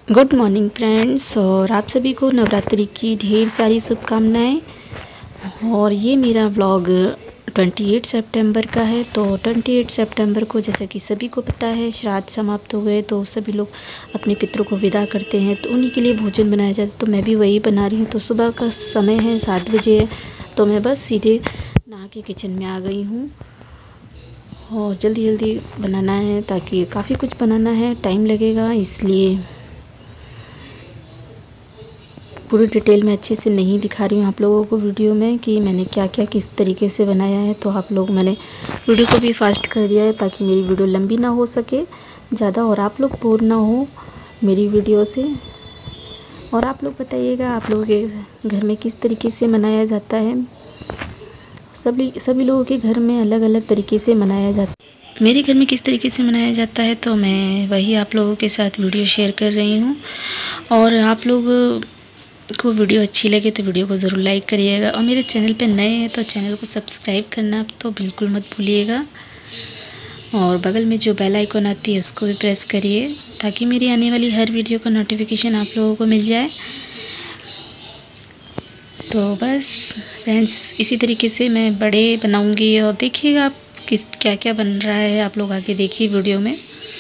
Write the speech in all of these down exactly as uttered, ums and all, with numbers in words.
Good morning friends, और आप सभी को नवरात्रि की ढेर सारी शुभकामनाएं। और ये मेरा व्लॉग अट्ठाईस सितंबर का है। तो अट्ठाईस सितंबर को, जैसा कि सभी को पता है, श्राद्ध समाप्त हो गए तो सभी लोग अपने पितरों को विदा करते हैं, तो उन्हीं के लिए भोजन बनाया जाता है। तो मैं भी वही बना रही हूँ। तो सुबह का समय है, सात बजे है, तो मैं बस सीधे नहा के किचन में आ गई हूँ और जल्दी जल्दी बनाना है, ताकि काफ़ी कुछ बनाना है, टाइम लगेगा, इसलिए पूरी डिटेल में अच्छे से नहीं दिखा रही हूँ आप लोगों को वीडियो में कि मैंने क्या क्या किस तरीके से बनाया है। तो आप लोग, मैंने वीडियो को भी फास्ट कर दिया है ताकि मेरी वीडियो लंबी ना हो सके ज़्यादा, और आप लोग बोर ना हो मेरी वीडियो से। और आप लोग बताइएगा आप लोगों के घर में किस तरीके से मनाया जाता है। सभी सभी लोगों के घर में अलग अलग तरीके से मनाया जाता है। मेरे घर में किस तरीके से मनाया जाता है तो मैं वही आप लोगों के साथ वीडियो शेयर कर रही हूँ। और आप लोग को वीडियो अच्छी लगे तो वीडियो को ज़रूर लाइक करिएगा, और मेरे चैनल पे नए हैं तो चैनल को सब्सक्राइब करना तो बिल्कुल मत भूलिएगा। और बगल में जो बेल आइकन आती है उसको भी प्रेस करिए, ताकि मेरी आने वाली हर वीडियो का नोटिफिकेशन आप लोगों को मिल जाए। तो बस फ्रेंड्स, इसी तरीके से मैं बड़े बनाऊंगी, और देखिएगा आप किस क्या क्या बन रहा है, आप लोग आगे देखिए वीडियो में।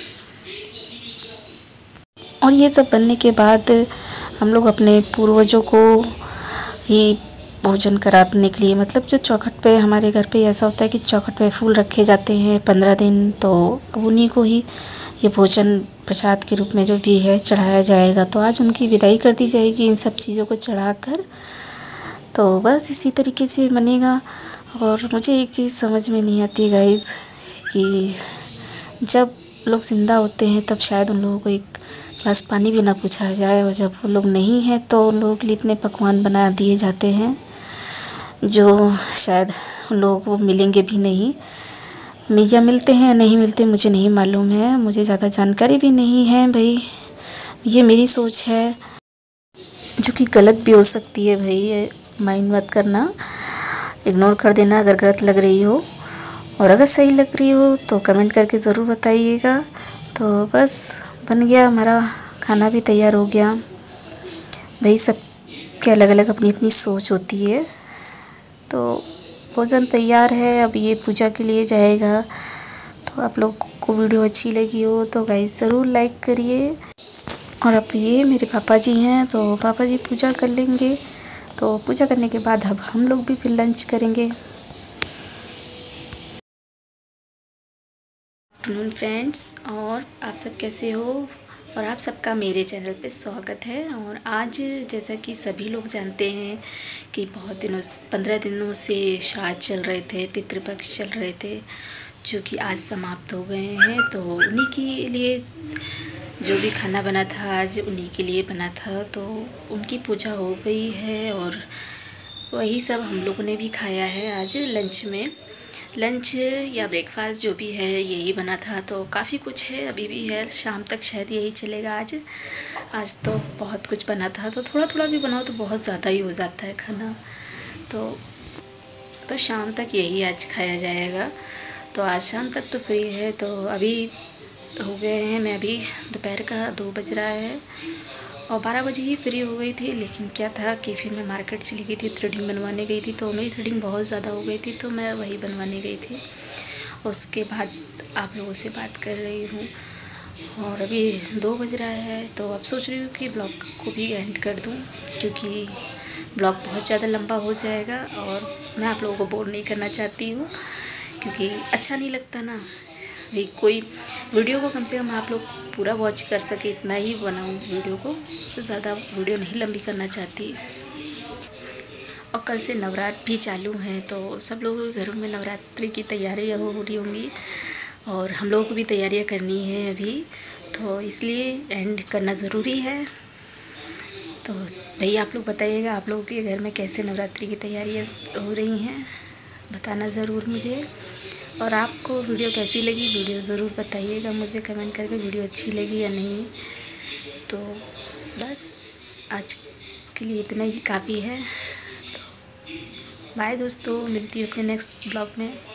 और ये सब बनने के बाद हम लोग अपने पूर्वजों को ही भोजन कराने के लिए, मतलब जो चौखट पे, हमारे घर पे ऐसा होता है कि चौखट पे फूल रखे जाते हैं पंद्रह दिन, तो उन्हीं को ही ये भोजन प्रसाद के रूप में जो भी है चढ़ाया जाएगा। तो आज उनकी विदाई कर दी जाएगी इन सब चीज़ों को चढ़ाकर। तो बस इसी तरीके से बनेगा। और मुझे एक चीज़ समझ में नहीं आती गाइज़, कि जब लोग ज़िंदा होते हैं तब शायद उन लोगों को एक गिलास पानी भी ना पूछा जाए, और जब वो लोग नहीं हैं तो उन लोगों के लिए इतने पकवान बना दिए जाते हैं जो शायद उन लोगों को मिलेंगे भी नहीं। या मिलते हैं या नहीं मिलते मुझे नहीं मालूम है, मुझे ज़्यादा जानकारी भी नहीं है भाई। ये मेरी सोच है जो कि गलत भी हो सकती है भाई, ये माइंड मत करना, इग्नोर कर देना अगर गलत लग रही हो। और अगर सही लग रही हो तो कमेंट करके ज़रूर बताइएगा। तो बस बन गया, हमारा खाना भी तैयार हो गया भाई। सब के अलग अलग अपनी अपनी सोच होती है। तो भोजन तैयार है, अब ये पूजा के लिए जाएगा। तो आप लोग को वीडियो अच्छी लगी हो तो गाइस ज़रूर लाइक करिए। और अब ये मेरे पापा जी हैं, तो पापा जी पूजा कर लेंगे। तो पूजा करने के बाद अब हम लोग भी फिर लंच करेंगे। आफ्टरनून फ्रेंड्स, और आप सब कैसे हो? और आप सबका मेरे चैनल पे स्वागत है। और आज, जैसा कि सभी लोग जानते हैं कि बहुत दिनों पंद्रह दिनों से श्राद्ध चल रहे थे, पितृपक्ष चल रहे थे, जो कि आज समाप्त हो गए हैं। तो उन्हीं के लिए जो भी खाना बना था आज उन्हीं के लिए बना था। तो उनकी पूजा हो गई है, और वही सब हम लोगों ने भी खाया है आज लंच में। लंच या ब्रेकफास्ट जो भी है यही बना था। तो काफ़ी कुछ है, अभी भी है, शाम तक शायद यही चलेगा आज। आज तो बहुत कुछ बना था, तो थोड़ा थोड़ा भी बनाओ तो बहुत ज़्यादा ही हो जाता है खाना। तो तो शाम तक यही आज खाया जाएगा। तो आज शाम तक तो फ्री है। तो अभी हो गए हैं, मैं अभी दोपहर का दो बज रहा है, और बारह बजे ही फ्री हो गई थी। लेकिन क्या था कि फिर मैं मार्केट चली गई थी, थ्रेडिंग बनवाने गई थी। तो मेरी थ्रेडिंग बहुत ज़्यादा हो गई थी, तो मैं वही बनवाने गई थी। उसके बाद आप लोगों से बात कर रही हूँ, और अभी दो बज रहा है। तो अब सोच रही हूँ कि ब्लॉग को भी एंड कर दूँ, क्योंकि ब्लॉग बहुत ज़्यादा लंबा हो जाएगा और मैं आप लोगों को बोर नहीं करना चाहती हूँ, क्योंकि अच्छा नहीं लगता ना भाई। कोई वीडियो को कम से कम आप लोग पूरा वॉच कर सके, इतना ही बनाऊँ वीडियो को, उससे ज़्यादा वीडियो नहीं लंबी करना चाहती। और कल से नवरात्र भी चालू हैं, तो सब लोगों के घरों में नवरात्रि की तैयारियाँ हो रही होंगी, और हम लोगों को भी तैयारियाँ करनी है अभी, तो इसलिए एंड करना ज़रूरी है। तो भाई आप लोग बताइएगा आप लोगों के घर में कैसे नवरात्रि की तैयारियाँ हो रही हैं, बताना ज़रूर मुझे। और आपको वीडियो कैसी लगी, वीडियो ज़रूर बताइएगा मुझे कमेंट करके, वीडियो अच्छी लगी या नहीं। तो बस आज के लिए इतना ही काफ़ी है। तो बाय दोस्तों, मिलती हूँ अपने नेक्स्ट ब्लॉग में।